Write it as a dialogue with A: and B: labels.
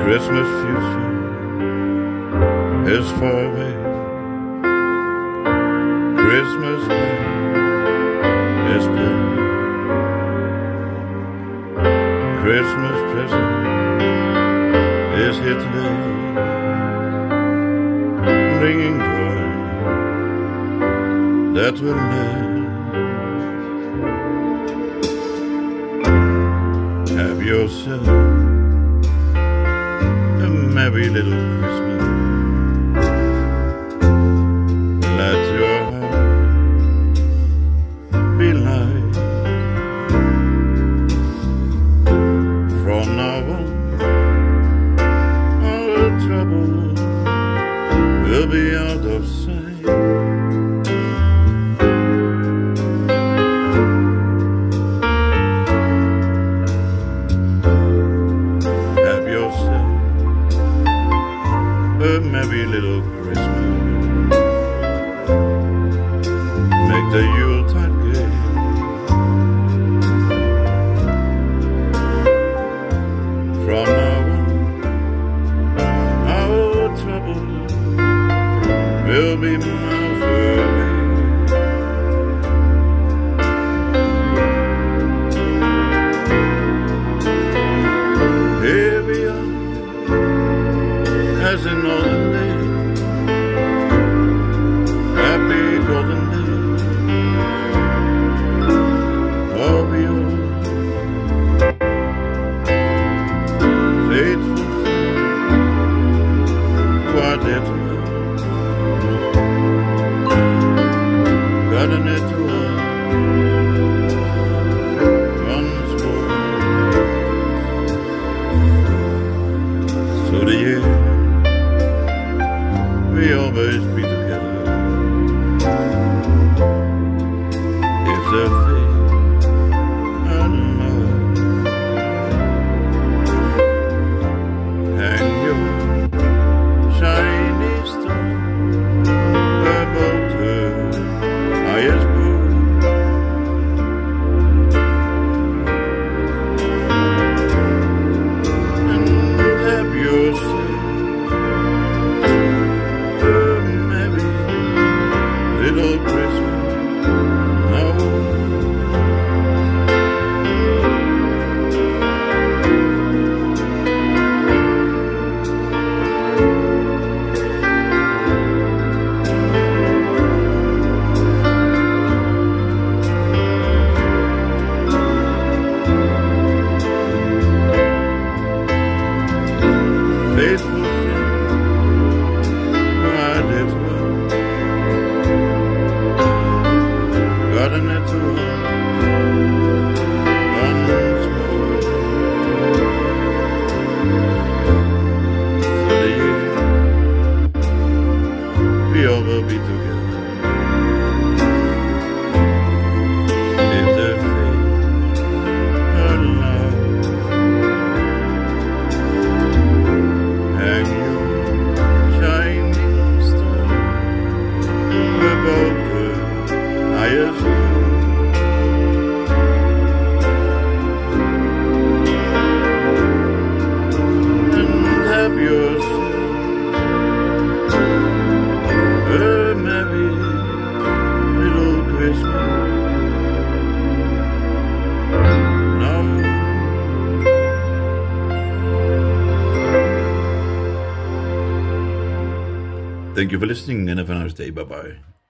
A: Christmas future is far away. Christmas Day is dead. Christmas present is here today, bringing joy that will last. Have yourself a merry little Christmas. Let your heart be light. From now on, all trouble will be out of sight. Have yourself a merry little Christmas. Make the Yuletide gay. From now on, our trouble will be miles away. Here we are, as in olden days, happy golden days, all be over. Faithful friend, quite it well, gotten it to us once more. So the year we always be together. If the fate unloved, hang your shiny star above the highest goal. And have yourself a merry little Christmas now. Faithful friend, I did well, gotten it to her once more. For the year we all will be together. If the fate allows, hang your shining star above the highest hill. And have yourself a merry little Christmas now. Thank you for listening and have a nice day. Bye bye.